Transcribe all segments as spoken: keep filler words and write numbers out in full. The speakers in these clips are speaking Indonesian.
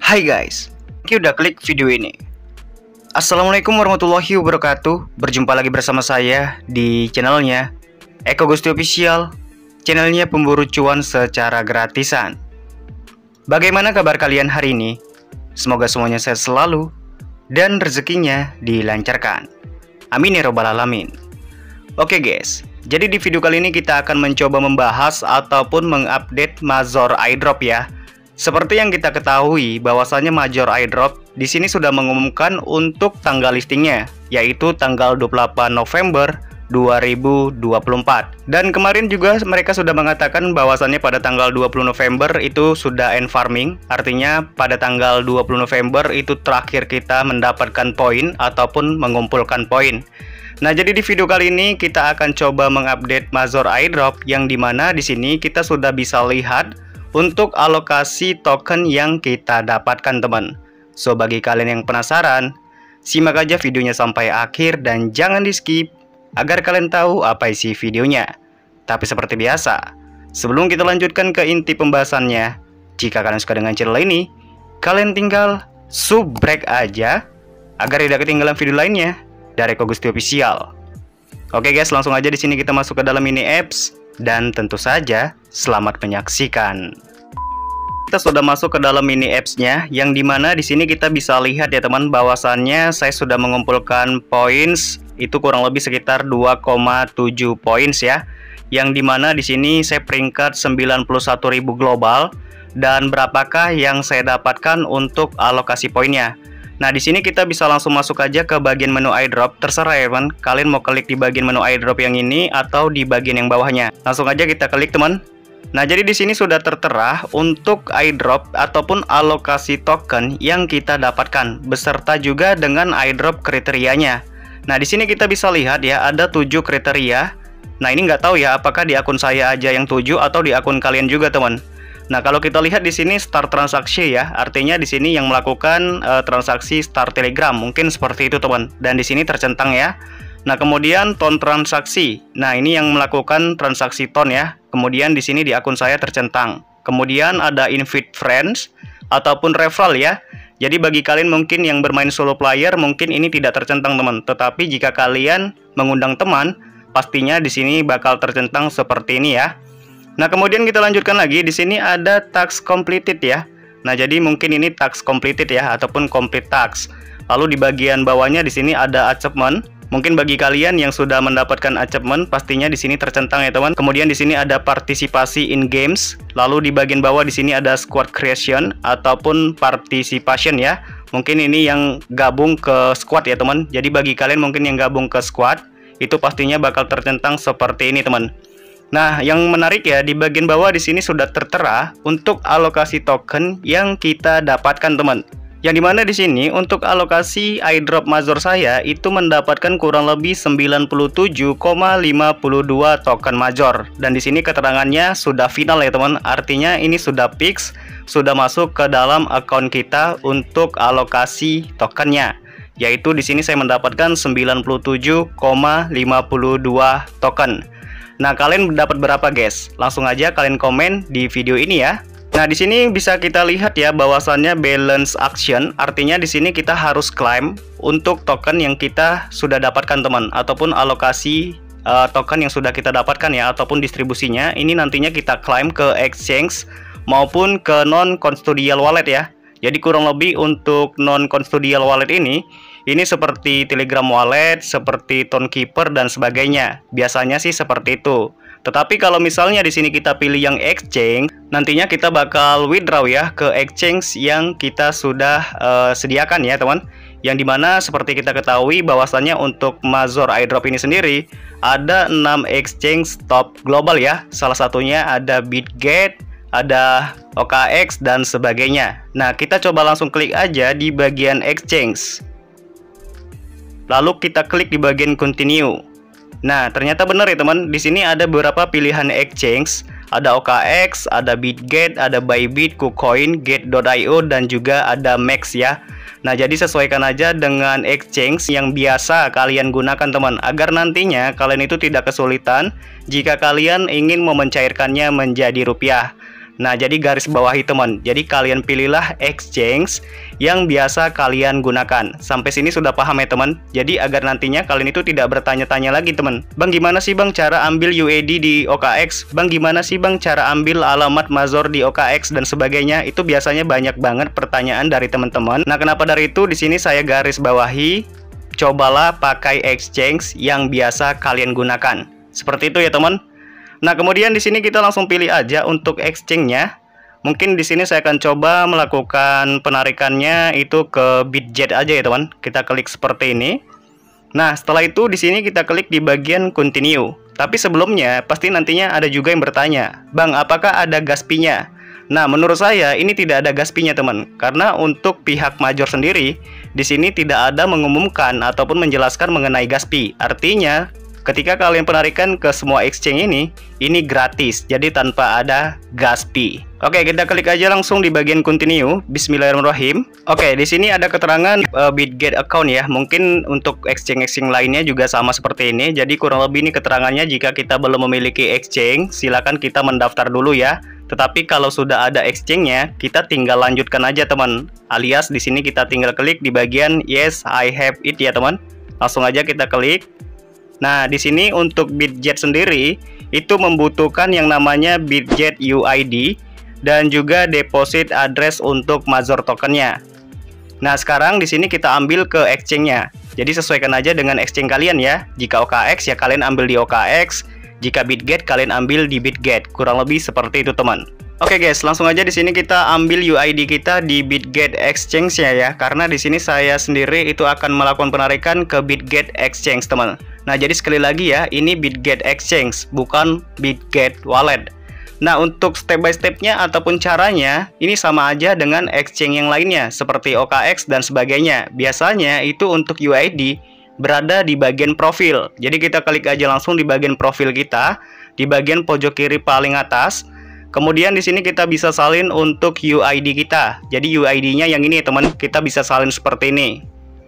Hai guys, oke udah klik video ini. Assalamualaikum warahmatullahi wabarakatuh. Berjumpa lagi bersama saya di channelnya Eko Gusti Official, channelnya pemburu cuan secara gratisan. Bagaimana kabar kalian hari ini? Semoga semuanya sehat selalu dan rezekinya dilancarkan. Amin ya robbal alamin. Oke guys, jadi di video kali ini kita akan mencoba membahas ataupun mengupdate Major Airdrop ya. Seperti yang kita ketahui bahwasannya Major Airdrop di sini sudah mengumumkan untuk tanggal listingnya, yaitu tanggal dua puluh delapan November dua ribu dua puluh empat. Dan kemarin juga mereka sudah mengatakan bahwasannya pada tanggal dua puluh November itu sudah end farming, artinya pada tanggal dua puluh November itu terakhir kita mendapatkan poin ataupun mengumpulkan poin. Nah, jadi di video kali ini kita akan coba mengupdate Major Airdrop yang dimana di sini kita sudah bisa lihat untuk alokasi token yang kita dapatkan teman. So bagi kalian yang penasaran, simak aja videonya sampai akhir dan jangan di skip agar kalian tahu apa isi videonya. Tapi seperti biasa, sebelum kita lanjutkan ke inti pembahasannya, jika kalian suka dengan channel ini, kalian tinggal subscribe aja agar tidak ketinggalan video lainnya dari Eko Gusti Official. Oke guys, langsung aja di sini kita masuk ke dalam mini apps. Dan tentu saja, selamat menyaksikan. Kita sudah masuk ke dalam mini apps-nya, yang dimana di sini kita bisa lihat ya teman, bahwasannya saya sudah mengumpulkan points itu kurang lebih sekitar dua koma tujuh points ya. Yang dimana di sini saya peringkat sembilan puluh satu ribu global. Dan berapakah yang saya dapatkan untuk alokasi poinnya? Nah, di sini kita bisa langsung masuk aja ke bagian menu airdrop. Terserah ya teman, kalian mau klik di bagian menu airdrop yang ini atau di bagian yang bawahnya. Langsung aja kita klik teman. Nah, jadi di sini sudah tertera untuk airdrop ataupun alokasi token yang kita dapatkan beserta juga dengan airdrop kriterianya. Nah, di sini kita bisa lihat ya ada tujuh kriteria. Nah, ini nggak tahu ya apakah di akun saya aja yang tujuh atau di akun kalian juga teman. Nah, kalau kita lihat di sini start transaksi ya, artinya di sini yang melakukan uh, transaksi start Telegram, mungkin seperti itu teman. Dan di sini tercentang ya. Nah, kemudian ton transaksi. Nah, ini yang melakukan transaksi ton ya. Kemudian di sini di akun saya tercentang. Kemudian ada invite friends ataupun referral ya. Jadi bagi kalian mungkin yang bermain solo player mungkin ini tidak tercentang teman. Tetapi jika kalian mengundang teman, pastinya di sini bakal tercentang seperti ini ya. Nah, kemudian kita lanjutkan lagi. Di sini ada task completed ya. Nah, jadi mungkin ini task completed ya ataupun complete task. Lalu di bagian bawahnya di sini ada achievement. Mungkin bagi kalian yang sudah mendapatkan achievement pastinya di sini tercentang ya, teman. Kemudian di sini ada partisipasi in games. Lalu di bagian bawah di sini ada squad creation ataupun participation ya. Mungkin ini yang gabung ke squad ya, teman. Jadi bagi kalian mungkin yang gabung ke squad itu pastinya bakal tercentang seperti ini, teman. Nah, yang menarik ya, di bagian bawah di sini sudah tertera untuk alokasi token yang kita dapatkan, teman. Yang dimana di sini untuk alokasi airdrop Major saya itu mendapatkan kurang lebih sembilan puluh tujuh koma lima dua token Major. Dan di sini keterangannya sudah final ya, teman. Artinya ini sudah fix, sudah masuk ke dalam akun kita untuk alokasi tokennya. Yaitu di sini saya mendapatkan sembilan puluh tujuh koma lima dua token. Nah, kalian dapat berapa guys? Langsung aja kalian komen di video ini ya. Nah, di sini bisa kita lihat ya bahwasannya balance action, artinya di sini kita harus claim untuk token yang kita sudah dapatkan teman, ataupun alokasi uh, token yang sudah kita dapatkan ya, ataupun distribusinya. Ini nantinya kita claim ke exchange maupun ke non custodial wallet ya. Jadi kurang lebih untuk non custodial wallet ini Ini seperti Telegram Wallet, seperti Tonekeeper dan sebagainya. Biasanya sih seperti itu. Tetapi kalau misalnya di sini kita pilih yang exchange, nantinya kita bakal withdraw ya ke exchange yang kita sudah uh, sediakan ya, teman. Yang dimana seperti kita ketahui bahwasannya untuk Major Airdrop ini sendiri ada enam exchange top global ya. Salah satunya ada Bitget, ada O K X dan sebagainya. Nah, kita coba langsung klik aja di bagian exchange. Lalu kita klik di bagian continue. Nah, ternyata benar ya teman, di sini ada beberapa pilihan exchange. Ada O K X, ada Bitget, ada Bybit, KuCoin, Get dot i o dan juga ada Max ya. Nah, jadi sesuaikan aja dengan exchange yang biasa kalian gunakan teman, agar nantinya kalian itu tidak kesulitan jika kalian ingin memencairkannya menjadi rupiah. Nah, jadi garis bawahi teman. Jadi kalian pilihlah exchange yang biasa kalian gunakan. Sampai sini sudah paham ya teman? Jadi agar nantinya kalian itu tidak bertanya-tanya lagi teman. Bang, gimana sih bang cara ambil U A D di O K X? Bang, gimana sih bang cara ambil alamat Mazor di O K X dan sebagainya? Itu biasanya banyak banget pertanyaan dari teman-teman. Nah, kenapa dari itu di sini saya garis bawahi, cobalah pakai exchange yang biasa kalian gunakan. Seperti itu ya teman. Nah, kemudian di sini kita langsung pilih aja untuk exchange-nya. Mungkin di sini saya akan coba melakukan penarikannya itu ke Bitget aja ya teman. Kita klik seperti ini. Nah, setelah itu di sini kita klik di bagian continue. Tapi sebelumnya pasti nantinya ada juga yang bertanya, "Bang, apakah ada gas fee-nya?" Nah, menurut saya ini tidak ada gas fee-nya teman. Karena untuk pihak Mazor sendiri di sini tidak ada mengumumkan ataupun menjelaskan mengenai gas fee. Artinya ketika kalian penarikan ke semua exchange ini, ini gratis, jadi tanpa ada gas fee. Oke, kita klik aja langsung di bagian continue. Bismillahirrahmanirrahim. Oke, di sini ada keterangan uh, Bitget account ya. Mungkin untuk exchange-exchange lainnya juga sama seperti ini. Jadi kurang lebih ini keterangannya, jika kita belum memiliki exchange, silakan kita mendaftar dulu ya. Tetapi kalau sudah ada exchange-nya, kita tinggal lanjutkan aja teman. Alias di sini kita tinggal klik di bagian yes I have it ya teman. Langsung aja kita klik. Nah, di sini untuk Bitget sendiri itu membutuhkan yang namanya Bitget U I D dan juga deposit address untuk Mazor tokennya. Nah, sekarang di sini kita ambil ke exchange-nya. Jadi sesuaikan aja dengan exchange kalian ya. Jika O K X ya kalian ambil di O K X, jika Bitget kalian ambil di Bitget. Kurang lebih seperti itu, teman. Oke guys, langsung aja di sini kita ambil U I D kita di Bitget Exchange-nya ya. Karena di sini saya sendiri itu akan melakukan penarikan ke Bitget Exchange, teman. Nah, jadi sekali lagi ya, ini Bitget Exchange, bukan Bitget Wallet. Nah, untuk step by step-nya ataupun caranya, ini sama aja dengan exchange yang lainnya, seperti O K X dan sebagainya. Biasanya itu untuk U I D berada di bagian profil. Jadi kita klik aja langsung di bagian profil kita, di bagian pojok kiri paling atas. Kemudian di sini kita bisa salin untuk U I D kita. Jadi U I D-nya yang ini, teman, kita bisa salin seperti ini.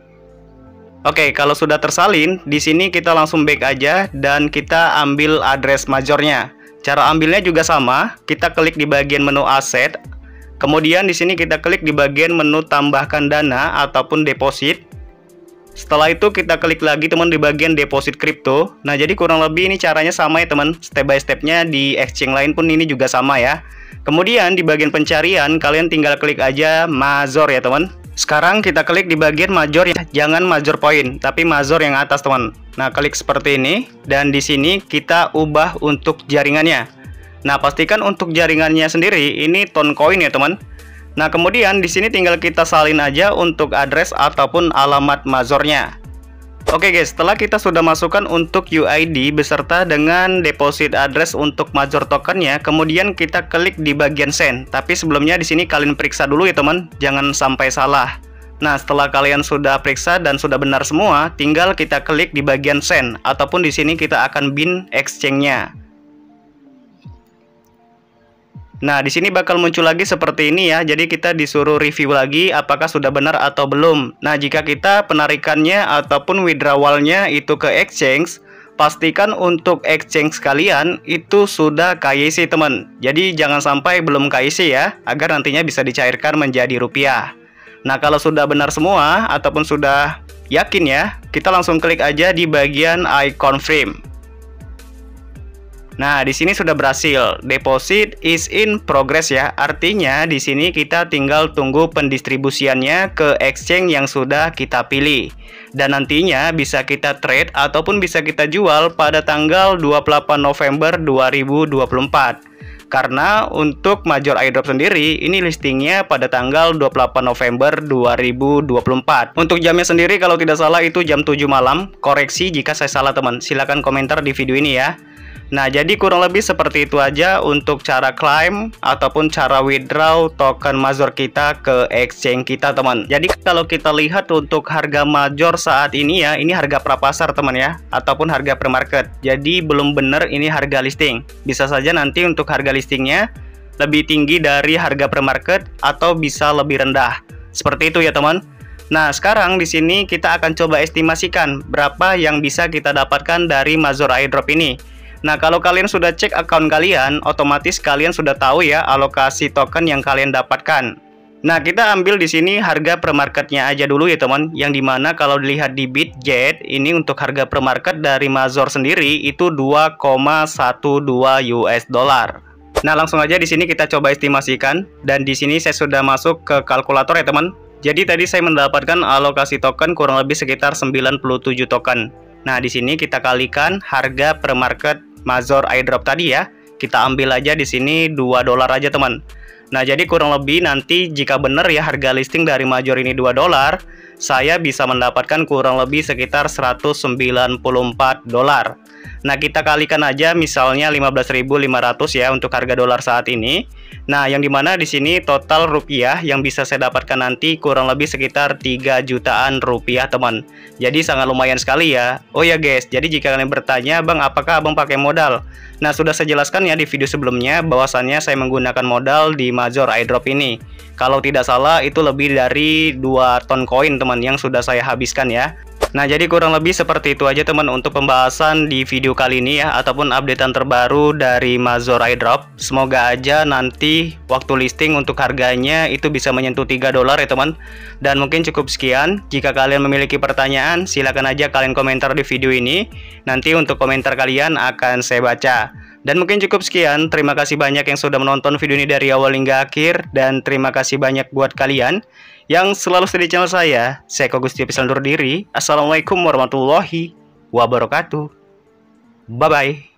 Oke, kalau sudah tersalin, di sini kita langsung back aja dan kita ambil address Mazornya. Cara ambilnya juga sama, kita klik di bagian menu aset. Kemudian di sini kita klik di bagian menu tambahkan dana ataupun deposit. Setelah itu kita klik lagi teman di bagian deposit kripto. Nah, jadi kurang lebih ini caranya sama ya teman. Step by stepnya di exchange lain pun ini juga sama ya. Kemudian di bagian pencarian kalian tinggal klik aja Mazor ya teman. Sekarang kita klik di bagian Mazor ya, jangan Mazor Point, tapi Mazor yang atas teman. Nah, klik seperti ini dan di sini kita ubah untuk jaringannya. Nah, pastikan untuk jaringannya sendiri ini Toncoin ya teman. Nah, kemudian di sini tinggal kita salin aja untuk address ataupun alamat Mazornya. Oke guys, setelah kita sudah masukkan untuk U I D beserta dengan deposit address untuk Mazor tokennya, kemudian kita klik di bagian send. Tapi sebelumnya di sini kalian periksa dulu ya teman, jangan sampai salah. Nah, setelah kalian sudah periksa dan sudah benar semua, tinggal kita klik di bagian send ataupun di sini kita akan bin exchange-nya. Nah, di sini bakal muncul lagi seperti ini ya. Jadi kita disuruh review lagi apakah sudah benar atau belum. Nah, jika kita penarikannya ataupun withdrawalnya itu ke exchange, pastikan untuk exchange kalian itu sudah K Y C teman. Jadi jangan sampai belum K Y C ya, agar nantinya bisa dicairkan menjadi rupiah. Nah, kalau sudah benar semua ataupun sudah yakin ya, kita langsung klik aja di bagian I confirm. Nah, di sini sudah berhasil. Deposit is in progress ya. Artinya di sini kita tinggal tunggu pendistribusiannya ke exchange yang sudah kita pilih. Dan nantinya bisa kita trade ataupun bisa kita jual pada tanggal dua puluh delapan November dua ribu dua puluh empat. Karena untuk Mazor Airdrop sendiri ini listingnya pada tanggal dua puluh delapan November dua ribu dua puluh empat. Untuk jamnya sendiri kalau tidak salah itu jam tujuh malam. Koreksi jika saya salah teman, silahkan komentar di video ini ya. Nah, jadi kurang lebih seperti itu aja untuk cara claim ataupun cara withdraw token Mazor kita ke exchange kita teman. Jadi kalau kita lihat untuk harga Mazor saat ini ya, ini harga prapasar teman ya, ataupun harga pre-market. Jadi belum benar ini harga listing. Bisa saja nanti untuk harga listingnya lebih tinggi dari harga pre-market atau bisa lebih rendah. Seperti itu ya teman. Nah, sekarang di sini kita akan coba estimasikan berapa yang bisa kita dapatkan dari Mazor Airdrop ini. Nah, kalau kalian sudah cek akun kalian, otomatis kalian sudah tahu ya alokasi token yang kalian dapatkan. Nah, kita ambil di sini harga pre-marketnya aja dulu ya teman. Yang dimana kalau dilihat di Bitget, ini untuk harga pre-market dari Mazor sendiri itu dua koma satu dua U S dollar. Nah, langsung aja di sini kita coba estimasikan. Dan di sini saya sudah masuk ke kalkulator ya teman. Jadi tadi saya mendapatkan alokasi token kurang lebih sekitar sembilan puluh tujuh token. Nah, di sini kita kalikan harga pre-market Mazor airdrop tadi ya. Kita ambil aja di sini dua dolar aja teman. Nah, jadi kurang lebih nanti jika benar ya harga listing dari Mazor ini dua dolar, saya bisa mendapatkan kurang lebih sekitar seratus sembilan puluh empat dolar. Nah, kita kalikan aja misalnya lima belas ribu lima ratus ya untuk harga dolar saat ini. Nah, yang dimana di sini total rupiah yang bisa saya dapatkan nanti kurang lebih sekitar tiga jutaan rupiah teman. Jadi sangat lumayan sekali ya. Oh ya guys, jadi jika kalian bertanya, "Bang, apakah Abang pakai modal?" Nah, sudah saya jelaskan ya di video sebelumnya bahwasannya saya menggunakan modal di Mazor airdrop ini. Kalau tidak salah itu lebih dari dua ton koin teman yang sudah saya habiskan ya. Nah, jadi kurang lebih seperti itu aja teman untuk pembahasan di video kali ini ya, ataupun updatean terbaru dari Mazor airdrop. Semoga aja nanti waktu listing untuk harganya itu bisa menyentuh tiga dolar ya teman. Dan mungkin cukup sekian. Jika kalian memiliki pertanyaan, silakan aja kalian komentar di video ini. Nanti untuk komentar kalian akan saya baca. Dan mungkin cukup sekian. Terima kasih banyak yang sudah menonton video ini dari awal hingga akhir. Dan terima kasih banyak buat kalian yang selalu setia di channel saya. Saya Eko Gusti Official undur diri. Assalamualaikum warahmatullahi wabarakatuh. Bye-bye.